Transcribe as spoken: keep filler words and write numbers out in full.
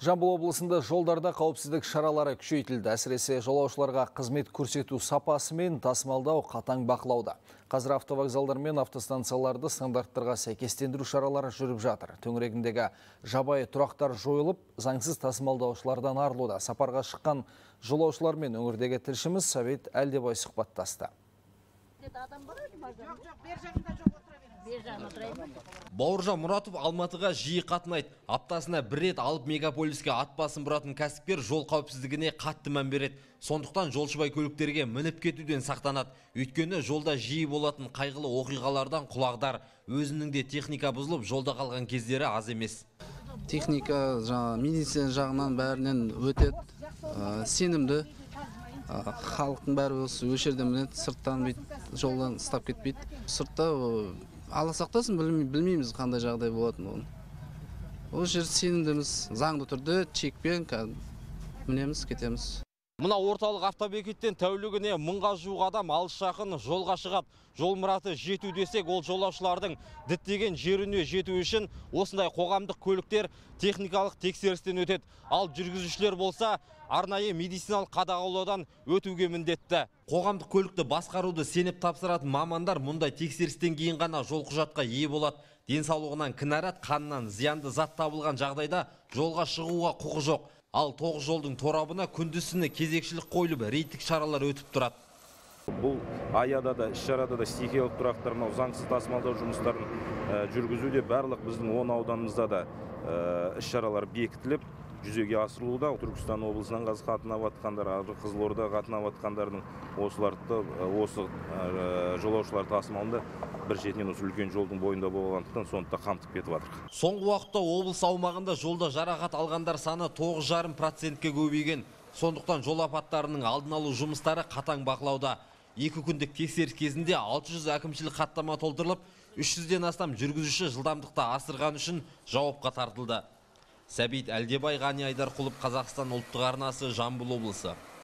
Жамбыл облысында жолдарда қауіпсіздік шаралары күшейтілді. Әсіресе жолаушыларға қызмет көрсету сапасы мен тасымалдау қатаң бақылауда. Қазір автовокзалдар мен автостанцияларды стандарттарға сәйкестендіру шаралары жүріп жатыр. Төңірегіндегі жабайы тұрақтар жойылып, заңсыз тасымалдаушылардан арылуда. Сапарға шыққан жолаушылармен өңірдегі тілшіміз Сәбит Әлдебай сұхбаттасты. Бауыржан Мұратов Алматыға жиі қатынайды. Аптасына бір рет алып мегаполиске ат басын бұратын кәсіпкер жол қауіпсіздігіне қатты мән береді. Сондықтан жолшыбай көліктерге мініп кетуден сақтанады. Өйткені жолда жиі болатын қайғылы оқиғалардан құлағдар. Өзінің де техника бұзылып, жолда қалған кездері аз емес. Техника, медицина жағынан бәрінен өтеді, сенімді. Халықтың бәрі осы өшерден мінеді, сырттан жолдан ұстап кетпейді. Сыртта Алла сақтасын, білмейміз қандай жағдай болатын оны. Ол жер сенімдіміз, заңды түрде чекпен мінеміз, кетеміз. Мына орталық автобекеттен тәулігіне мыңға жуық адам алыс жақын жолға шығады. Жол мұраты жету десек, ол жолаушылардың діттеген жеріне жету үшін осындай қоғамдық көліктер техникалық тексерістен өтеді. Ал жүргізушілер болса, арнайы медициналық қадағалаудан өтуге міндетті. Қоғамдық көлікті басқаруды сеніп тапсыратын мамандар мұндай тексерістен кейін ғана жол құжатқа ие болады. Денсаулығынан кінәрат, қанынан зиянды зат табылған жағдайда жолға шығуға құқы жоқ. Ал тоғыз жолдың торабына күндізсіні кезекшілік қойылып, рейдтік шаралар өтіп тұрады. Бұл аяда да, іс-шарада да стихиялық тұрақтар, заңсыз тасымалдау жұмыстарын жүргізуде барлық біздің он ауданымызда да іс-шаралар бекітіліп, жүзеге асырылуда. Түркістан облысынан қатынап атқандар, Қызылорда қатынап атқандардың осыларды, осы жолаушылар тасымалында бір шетінен осы үлкен жолдың бойында болғандықтан сондықта қамтып кетіп жатыр. Соңғы уақытта облыс аумағында жолда жарақат алғандар саны тоғыз жарым процентке көбейген. Сондықтан жол апаттарының алдын алу жұмыстары қатаң бақылауда. Екі күндік тексеріс кезінде алты жүз әкімшілік хаттама толтырылып, үш жүзден астам жүргізуші жылдамдықты асырған үшін жауапқа тартылды. Сәбит Әлдебай, Ғани Айдарқұлов, Қазақстан ұлттық арнасы, Жамбыл облысы.